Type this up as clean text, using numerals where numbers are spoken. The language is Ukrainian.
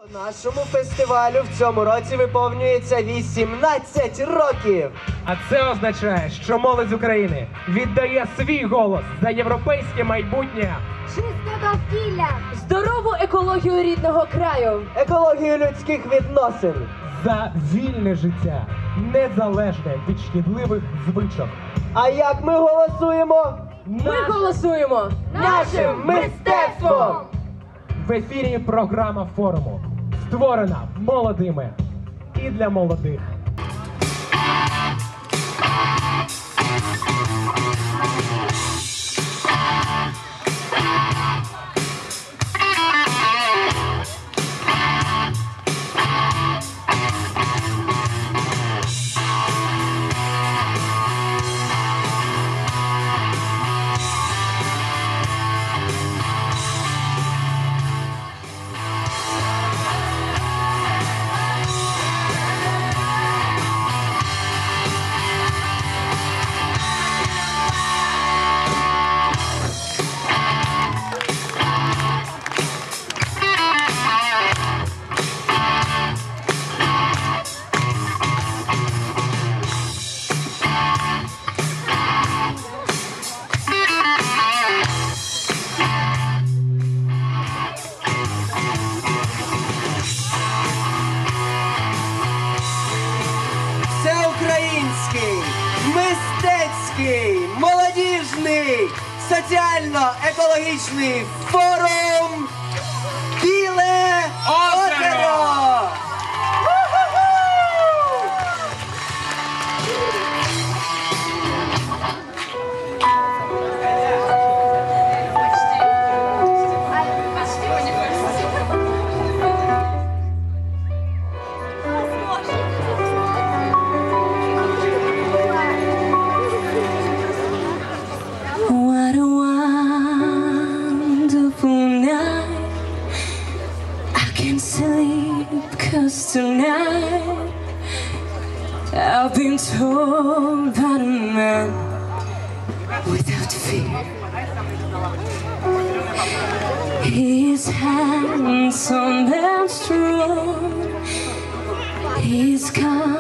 Нашому фестивалю в цьому році виповнюється 18 років. А це означає, що молодь України віддає свій голос за європейське майбутнє. Чисте довкілля, здорову екологію рідного краю, Екологію людських відносин. За вільне життя, незалежне від шкідливих звичок. А як ми голосуємо? ми голосуємо Нашим мистецтвом! В ефірі програма форуму, створена молодими і для молодих. Всеукраїнський, мистецький, молодіжний, соціально-екологічний форум «Біле озеро». What a wonderful night. I can't sleep 'cause tonight I've been told by a man without fear. He's handsome and strong. He's kind